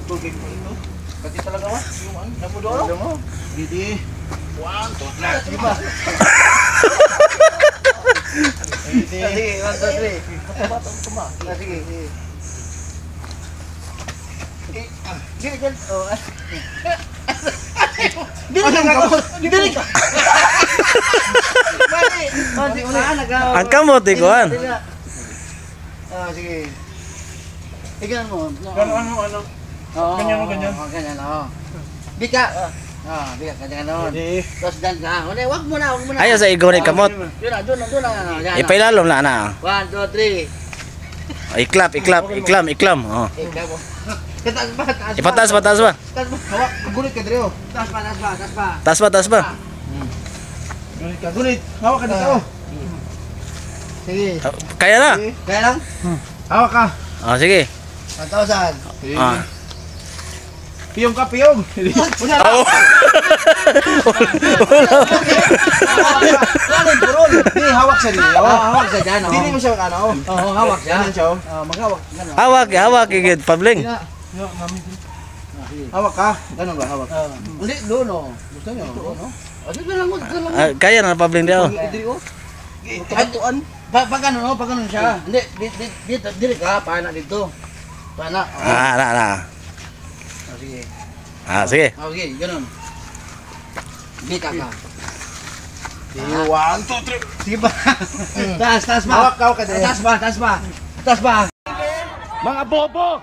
Tugig mo ito. Kasi talaga ba? Yung ano, napudoro? Hindi. 1, 2, 3. Sige ba? Sige, 1, 2, 3. Batang tuma. Sige, sige. Dili dyan. Dili ka. Dili ka. Mati, Ang kamot iguan. Sige. Tignan mo. Ano? Ganyan o ganyan? Oo, ganyan, oo. Bika. Bika, ganyan o. Tapos dan ka. Wag mo na. Ayaw sa igo ni kamot. Doon na. Ipailalom na na. 1, 2, 3. Iklam. Oh. Taas ba? Ipatas ba? Taas ba? Hawak, gulit ka dito. Taas ba? Gulit ka. Hawak ka dito. Sige. Kaya na. Kaya lang? Hawak ka. Oh, sige. 1,000. Ah. Piyong ka, piyong. Una na. Oh. Hindi, hawak siya dito. Hawak siya dyan. Hindi mo siya ano. Oo, hawak siya. Maghawak. Hawak igid pabling. Hawak ka. Ganun ba, hawak? Hindi, doon o. Gusto nyo? Dito lang. Kaya na pabling dia. Pag ganun siya. Hindi, dito ka. Paana dito. Paana. Na. Sige. Sige. Okay, ganun. Bika ka. 1, 2, 3. Sige ba? Taas ba? Hawak ka din. Taas ba? Mga bobo!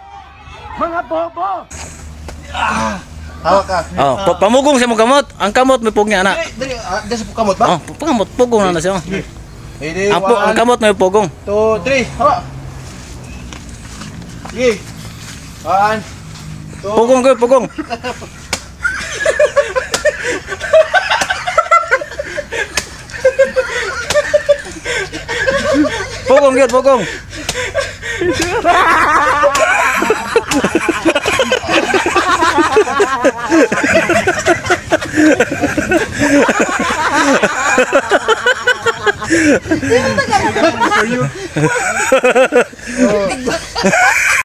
Hawak ka. Oh, pamugong sa mo kamot. Ang kamot may pugong ana. Dali, dali sa kamot ba? Oh, kamot pugong na siya. Ang kamot may pugong. 2, 3. Hawak. Sige. 1, 2. Pugong. Pugong.